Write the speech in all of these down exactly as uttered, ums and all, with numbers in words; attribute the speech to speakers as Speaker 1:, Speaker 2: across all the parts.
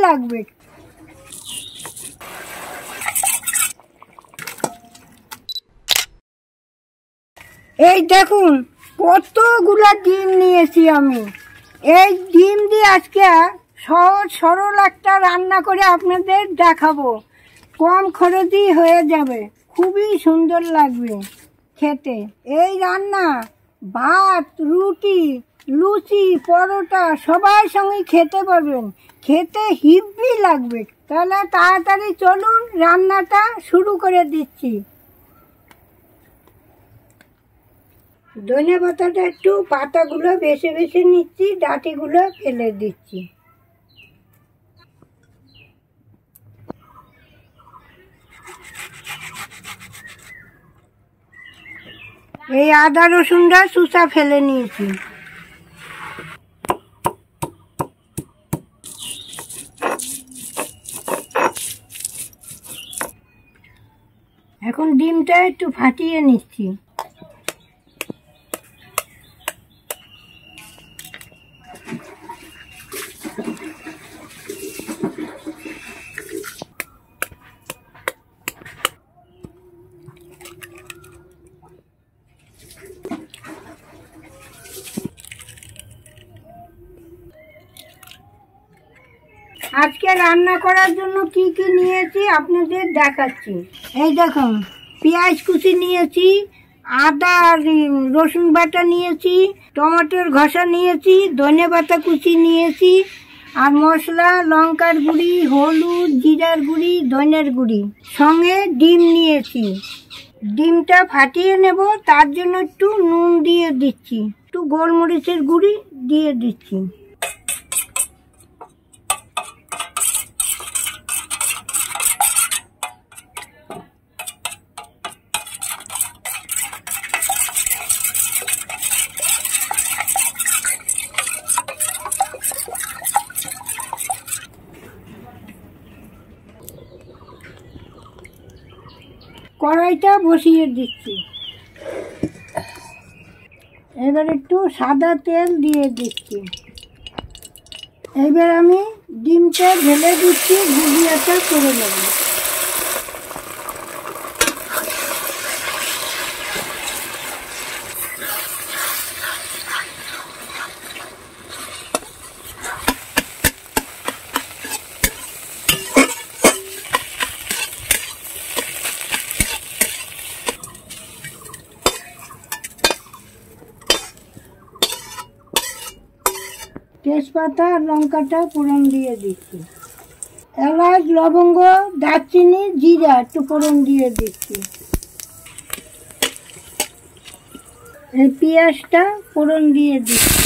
Speaker 1: লাগবে। এই দেখুন কতগুলা ডিম নিয়েছি আমি। এই ডিম দিয়ে আজকে সহজ সরল একটা রান্না করে আপনাদের দেখাবো। কম খরচই হয়ে যাবে, খুবই সুন্দর লাগবে খেতে। এই রান্না ভাত, রুটি, লুচি, পরোটা সবার সঙ্গে খেতে পারবেন, খেতে হিব্বি লাগবে। তাহলে তাড়াতাড়ি চলুন রান্নাটা শুরু করে দিচ্ছি। ধনে পাতাটা একটু পাতাগুলো বেছে বেছে নিচ্ছি, ডাঁটিগুলো ফেলে দিচ্ছি। এই আদা রসুনটা চুচা ফেলে নিয়েছি। এখন ডিমটা একটু ফাটিয়ে নিচ্ছি। আজকে রান্না করার জন্য কি কি নিয়েছি আপনাদের দেখাচ্ছি। এই দেখুন পেঁয়াজ কুচি নিয়েছি, আদা আর রসুন বাটা নিয়েছি, টমেটোর ঘষা নিয়েছি, ধনে পাতা কুচি নিয়েছি, আর মশলা লঙ্কার গুঁড়ি, হলুদ, জিরার গুঁড়ি, ধনের গুঁড়ি, সঙ্গে ডিম নিয়েছি। ডিমটা ফাটিয়ে নেব, তার জন্য একটু নুন দিয়ে দিচ্ছি, একটু গোলমরিচের গুঁড়ি দিয়ে দিচ্ছি। কড়াইটা বসিয়ে দিচ্ছি। এবার একটু সাদা তেল দিয়ে দিচ্ছি। এবার আমি ডিমটা ঢেলে দিচ্ছি, ভুজিয়াটা করে নেব। তেজপাতা আর লঙ্কাটা ফোড়ন দিয়ে দিচ্ছি। এলাচ, লবঙ্গ, দারচিনি, জিরা একটু ফোড়ন দিয়ে দিচ্ছি। এই পেঁয়াজটা ফোড়ন দিয়ে দিচ্ছি।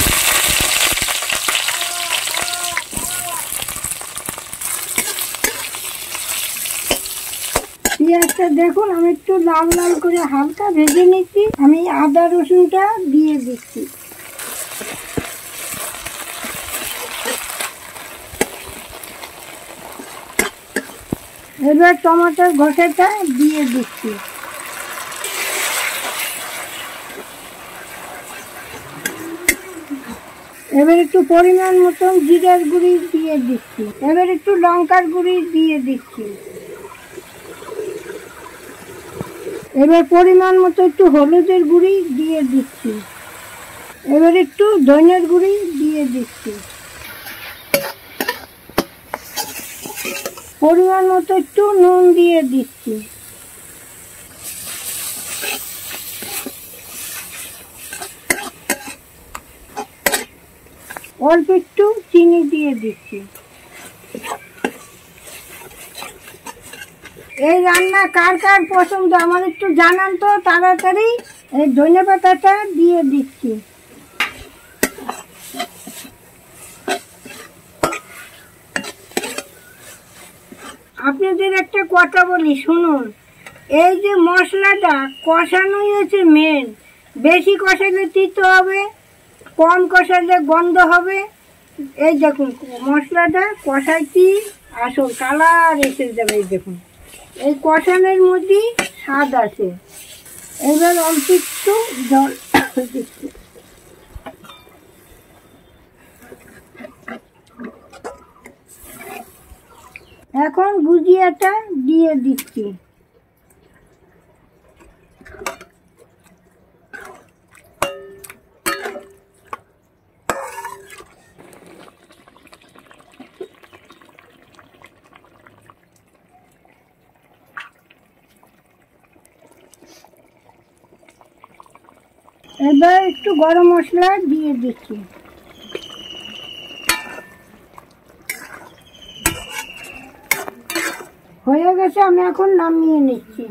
Speaker 1: পেঁয়াজটা দেখুন আমি একটু লাল লাল করে হালকা ভেজে নিচ্ছি। আমি আদা রসুনটা দিয়ে দিচ্ছি। এবার টমেটোর ঘষাটা দিয়ে দিচ্ছি। এবার একটু পরিমাণ মতন জিরার গুঁড়ি দিয়ে দিচ্ছি। এবার একটু লঙ্কার গুঁড়ি দিয়ে দিচ্ছি। এবার পরিমাণ মতো একটু হলুদের গুঁড়ি দিয়ে দিচ্ছি। এবার একটু ধনের গুঁড়ি দিয়ে দিচ্ছি। পরিমাণ মতো একটু নুন দিয়ে দিচ্ছি। অল্প একটু চিনি দিয়ে দিচ্ছি। এই রান্না কার কার পছন্দ আমার একটু জানান তো তাড়াতাড়ি। এই ধনে পাতাটা দিয়ে দিচ্ছি। আপনাদের একটা কথা বলি শুনুন, এই যে মশলাটা কষানোই হচ্ছে মেন। বেশি কষালে তিতো হবে, কম কষালে গন্ধ হবে। এই দেখুন মশলাটা কষাইছি, আসল কালার এসে যাবে। এই দেখুন এই কষানোর মধ্যেই স্বাদ আছে। এবার অল্প একটু জল দিচ্ছি। এখন গুজিয়াটা দিয়ে দিচ্ছি। এবার একটু গরম মশলা দিয়ে দিচ্ছি। হয়ে গেছে, আমি এখন নামিয়ে নিচ্ছি।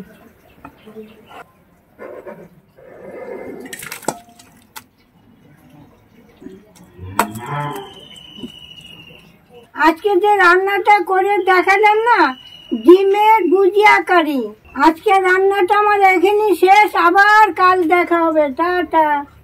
Speaker 1: আজকে যে রান্নাটা করে দেখালাম না, ডিমের গুজিয়া কারি, আজকে রান্নাটা আমার এখানেই শেষ। আবার কাল দেখা হবে। টাটা।